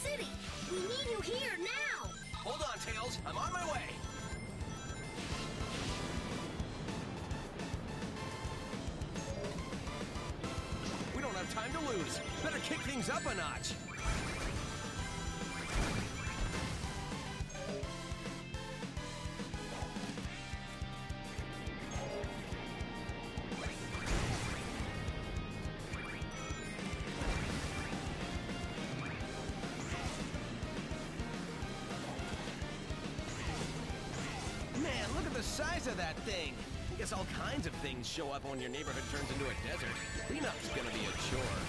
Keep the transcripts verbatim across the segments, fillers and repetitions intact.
city! We need you here now! Hold on, Tails. I'm on my way. We don't have time to lose. Better kick things up a notch. Man, look at the size of that thing. I guess all kinds of things show up when your neighborhood turns into a desert. Cleanup's gonna be a chore.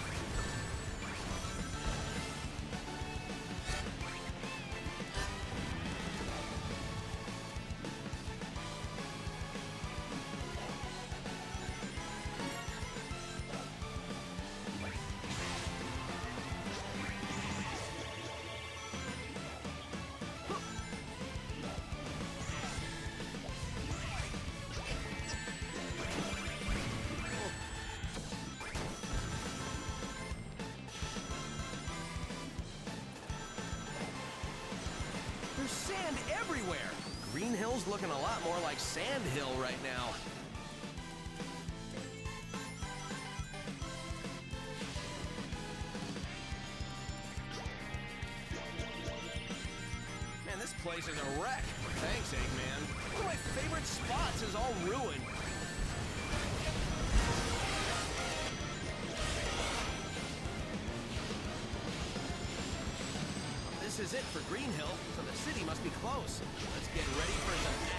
There's sand everywhere! Green Hill's looking a lot more like Sand Hill right now. Man, this place is a wreck. Thanks, Eggman. One of my favorite spots is all ruined. This is it for Green Hill, so the city must be close. Let's get ready for some